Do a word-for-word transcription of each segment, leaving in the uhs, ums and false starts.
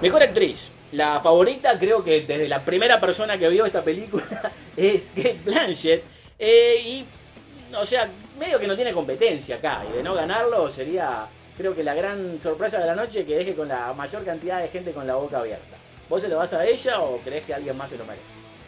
Mejor actriz. La favorita, creo que desde la primera persona que vio esta película, es Cate Blanchett. Eh, y, o sea, medio que no tiene competencia acá. Y de no ganarlo sería, creo que la gran sorpresa de la noche, que deje con la mayor cantidad de gente con la boca abierta. ¿Vos se lo vas a ella o crees que alguien más se lo merece?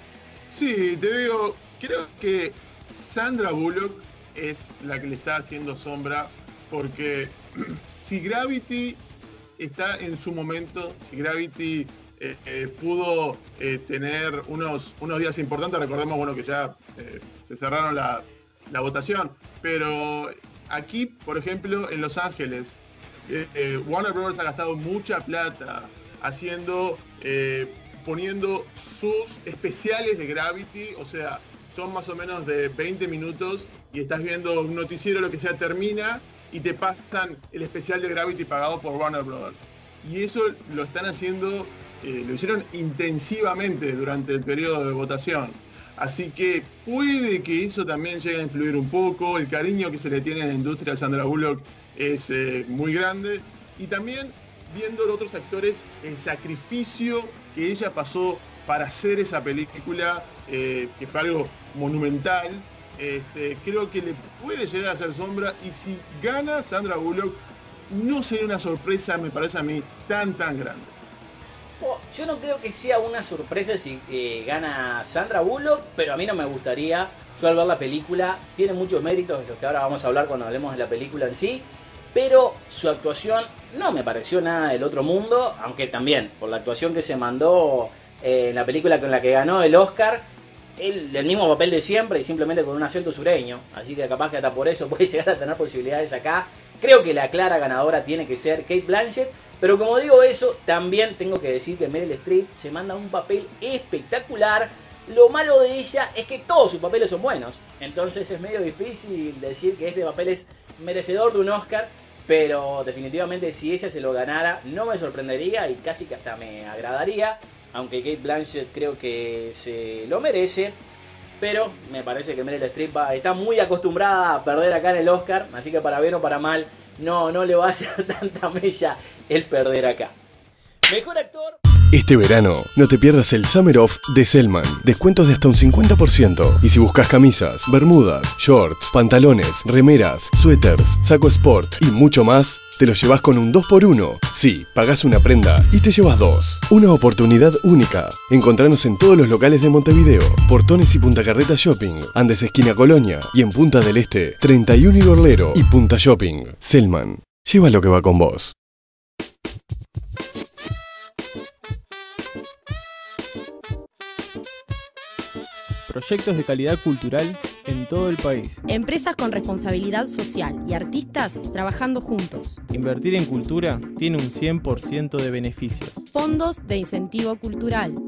Sí, te digo, creo que Sandra Bullock es la que le está haciendo sombra, porque si Gravity está en su momento, si Gravity eh, eh, pudo eh, tener unos, unos días importantes, recordemos bueno, que ya eh, se cerraron la, la votación, pero aquí, por ejemplo, en Los Ángeles, eh, eh, Warner Bros. Ha gastado mucha plata haciendo, eh, poniendo sus especiales de Gravity, o sea, son más o menos de veinte minutos y estás viendo un noticiero, lo que sea, termina y te pasan el especial de Gravity pagado por Warner Bros. Y eso lo están haciendo, eh, lo hicieron intensivamente durante el periodo de votación. Así que puede que eso también llegue a influir un poco. El cariño que se le tiene en la industria a Sandra Bullock es eh, muy grande. Y también viendo los otros actores, el sacrificio que ella pasó para hacer esa película, eh, que fue algo monumental. Este, creo que le puede llegar a hacer sombra, y si gana Sandra Bullock no sería una sorpresa, me parece a mí, tan tan grande. Oh, yo no creo que sea una sorpresa si eh, gana Sandra Bullock, pero a mí no me gustaría. Yo al ver la película, tiene muchos méritos de los que ahora vamos a hablar cuando hablemos de la película en sí, pero su actuación no me pareció nada del otro mundo, aunque también por la actuación que se mandó eh, en la película con la que ganó el Oscar, el, el mismo papel de siempre y simplemente con un acento sureño, así que capaz que hasta por eso puede llegar a tener posibilidades acá. Creo que la clara ganadora tiene que ser Cate Blanchett, pero como digo eso, también tengo que decir que Meryl Streep se manda un papel espectacular. Lo malo de ella es que todos sus papeles son buenos, entonces es medio difícil decir que este papel es merecedor de un Oscar, pero definitivamente si ella se lo ganara no me sorprendería y casi que hasta me agradaría, aunque Cate Blanchett creo que se lo merece. Pero me parece que Meryl Streep está muy acostumbrada a perder acá en el Oscar, así que para bien o para mal, no, no le va a hacer tanta mella el perder acá. Mejor actor. Este verano, no te pierdas el Summer Off de Selman. Descuentos de hasta un cincuenta por ciento. Y si buscas camisas, bermudas, shorts, pantalones, remeras, suéteres, saco sport y mucho más, te lo llevas con un dos por uno. Sí, pagás una prenda y te llevas dos. Una oportunidad única. Encontranos en todos los locales de Montevideo, Portones y Punta Carreta Shopping, Andes esquina Colonia, y en Punta del Este, treinta y uno y Gorlero y Punta Shopping. Selman, lleva lo que va con vos. Proyectos de calidad cultural en todo el país. Empresas con responsabilidad social y artistas trabajando juntos. Invertir en cultura tiene un cien por ciento de beneficios. Fondos de incentivo cultural.